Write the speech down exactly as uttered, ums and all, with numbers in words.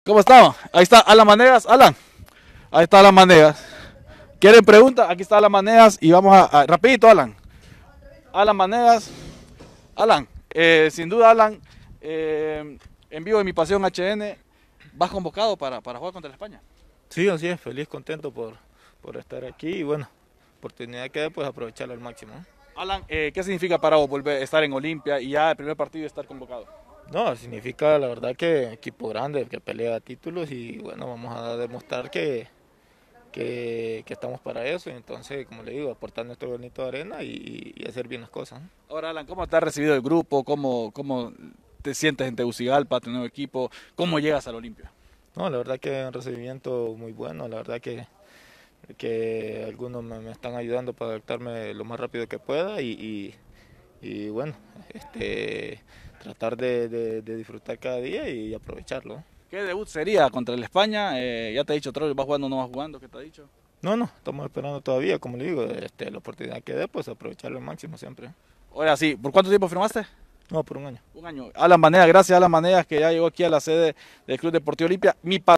¿Cómo estamos? Ahí está Alan Manegas. Alan, ahí está Alan Manegas. ¿Quieren preguntas? Aquí está Alan Manegas y vamos a, a rapidito, Alan. Alan Manegas. Alan, eh, sin duda, Alan, eh, en vivo de Mi Pasión H N, ¿vas convocado para, para jugar contra España? Sí, así es, feliz, contento por, por estar aquí y bueno, oportunidad que hay, pues aprovecharla al máximo. ¿no? Alan, eh, ¿qué significa para vos volver a estar en Olimpia y ya el primer partido estar convocado? No, significa la verdad que equipo grande, que pelea títulos y bueno, vamos a demostrar que, que, que estamos para eso y entonces, como le digo, aportar nuestro granito de arena y, y hacer bien las cosas. ¿no? Ahora, Alan, ¿cómo te ha recibido el grupo? ¿Cómo, cómo te sientes en Tegucigalpa, tu nuevo equipo? ¿Cómo llegas al Olimpia? No, la verdad que un recibimiento muy bueno, la verdad que, que algunos me, me están ayudando para adaptarme lo más rápido que pueda y, y, y bueno, este, tratar de, de, de disfrutar cada día y aprovecharlo. ¿no? ¿Qué debut sería contra el España? Eh, ya te ha dicho Troll, ¿vas jugando o no vas jugando? ¿Qué te ha dicho? No, no, estamos esperando todavía, como le digo, este, la oportunidad que dé, pues aprovecharlo al máximo siempre. Ahora sí, ¿por cuánto tiempo firmaste? No, por un año. Un año. Alan Manegas, gracias a Alan Manegas que ya llegó aquí a la sede del Club Deportivo Olimpia. Mi